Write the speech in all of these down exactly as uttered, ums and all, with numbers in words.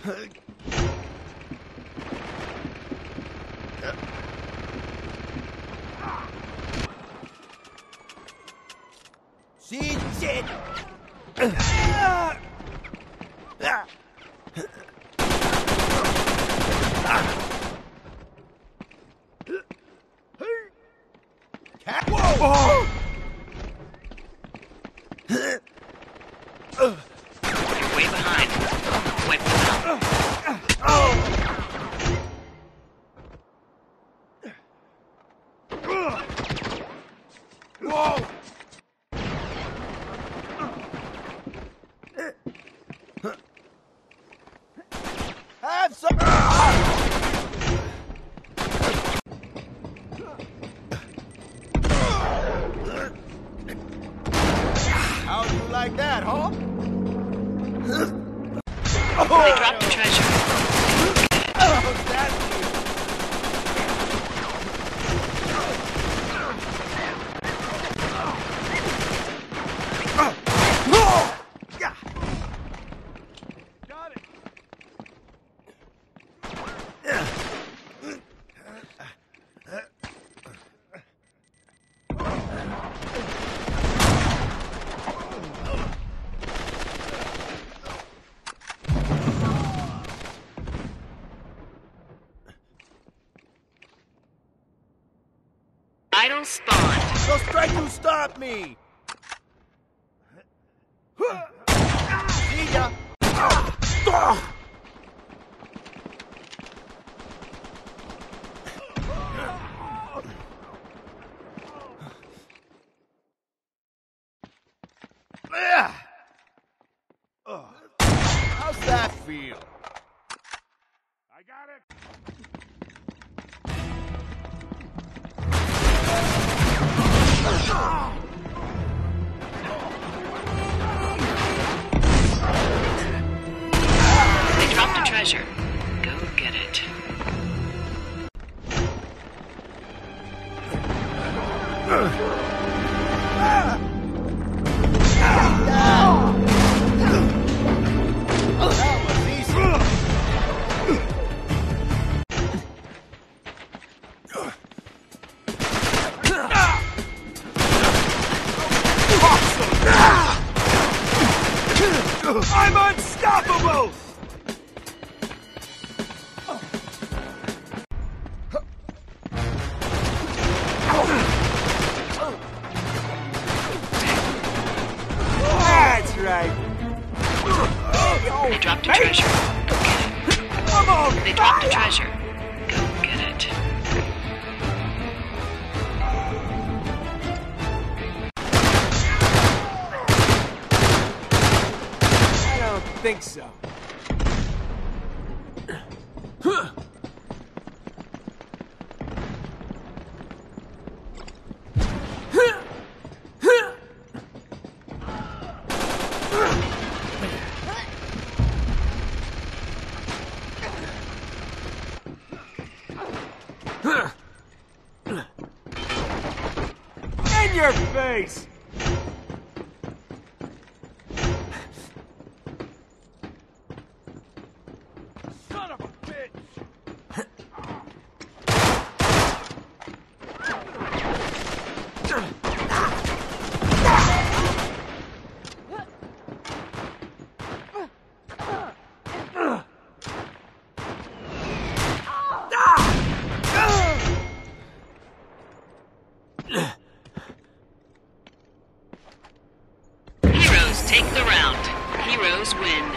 Shit, shit. Whoa! You're way behind. Wipe them out. Whoa! Have some. How'd you like that, huh? They dropped the treasure. How's that Got it. Idle spawned. Those strike to stop me. See ya. How's that feel? I got it. They dropped the treasure. Go get it. That was easy. I'm unstoppable! That's right. They dropped the treasure. Go get it. Come on! They dropped the treasure. Go get it. I don't think so. In your face! Son of a bitch! Heroes take the round. Heroes win.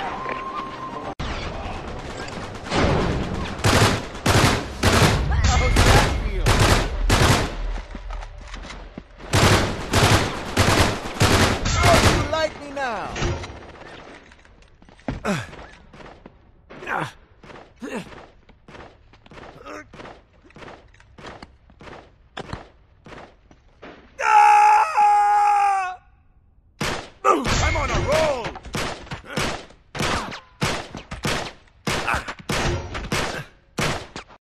How's that feel? How do you like me now?